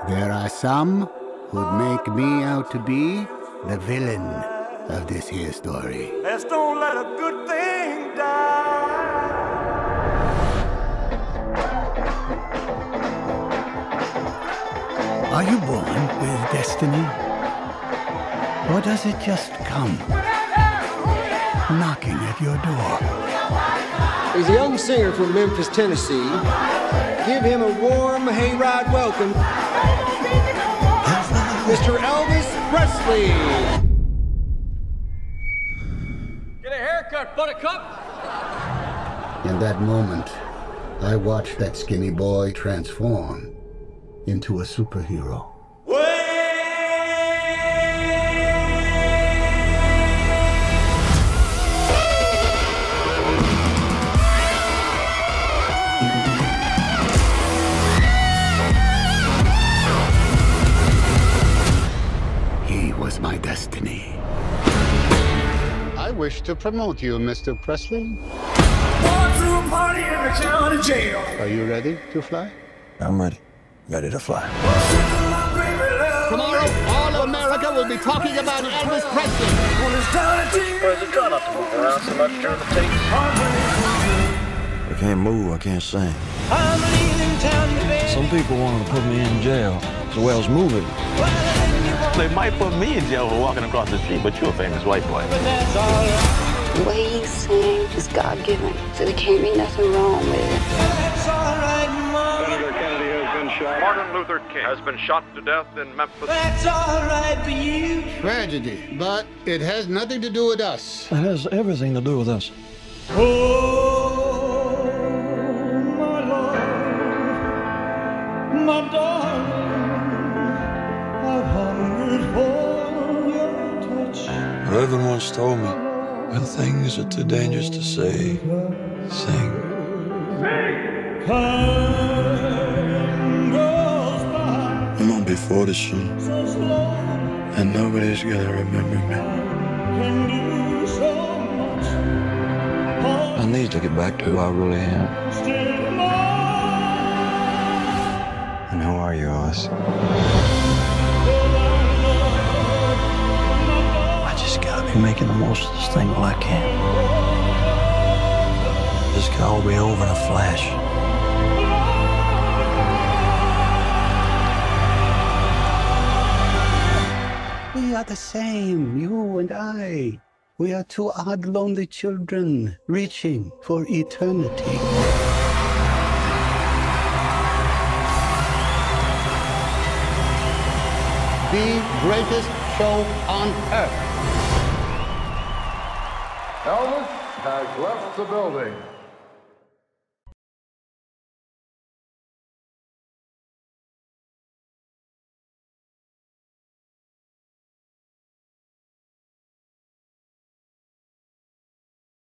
There are some who'd make me out to be the villain of this here story. Let's don't let a good thing die. Are you born with destiny? Or does it just come knocking at your door? He's a young singer from Memphis, Tennessee. Give him a warm hayride welcome, Mr. Elvis Presley. Get a haircut, buttercup. In that moment, I watched that skinny boy transform into a superhero. He was my destiny. I wish to promote you, Mr. Presley. Through a party in the county jail. Are you ready to fly? I'm ready. Ready to fly. Tomorrow, all of America will be talking about Elvis Presley. Where's it done not to move around so much during the takes? I can't move, I can't sing. Some people wanted to put me in jail as well as moving. They might put me in jail for walking across the street, but you're a famous white boy. The way he sings is God-given, so there can't be nothing wrong with it. Senator Kennedy has been shot. Martin Luther King has been shot to death in Memphis. That's all right for you. Tragedy, but it has nothing to do with us. It has everything to do with us. Oh, my love, my darling, I've hungered for your touch. Reverend once told me, when things are too dangerous to say, sing. I'm gonna be 40 soon, and nobody's gonna remember me. I need to get back to who I really am. And who are you, Oz? I just gotta be making the most of this thing while I can. This can all be over in a flash. We are the same, you and I. We are two odd, lonely children reaching for eternity. The greatest show on earth. Elvis has left the building.